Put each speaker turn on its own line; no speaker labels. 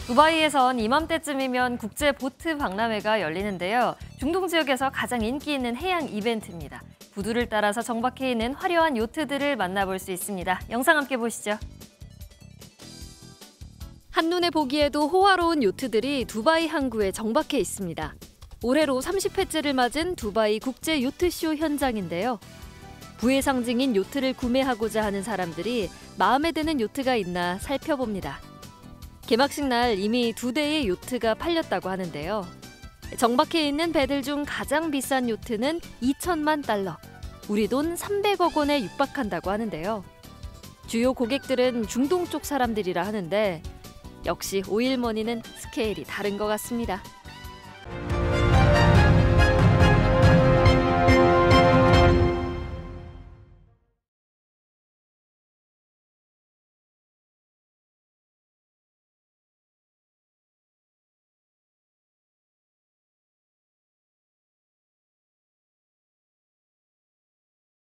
두바이에선 이맘때쯤이면 국제 보트 박람회가 열리는데요. 중동 지역에서 가장 인기 있는 해양 이벤트입니다. 부두를 따라서 정박해 있는 화려한 요트들을 만나볼 수 있습니다. 영상 함께 보시죠. 한눈에 보기에도 호화로운 요트들이 두바이 항구에 정박해 있습니다. 올해로 30회째를 맞은 두바이 국제 요트쇼 현장인데요. 부의 상징인 요트를 구매하고자 하는 사람들이 마음에 드는 요트가 있나 살펴봅니다. 개막식 날 이미 2대의 요트가 팔렸다고 하는데요. 정박해 있는 배들 중 가장 비싼 요트는 2천만 달러, 우리 돈 300억 원에 육박한다고 하는데요. 주요 고객들은 중동 쪽 사람들이라 하는데 역시 오일머니는 스케일이 다른 것 같습니다.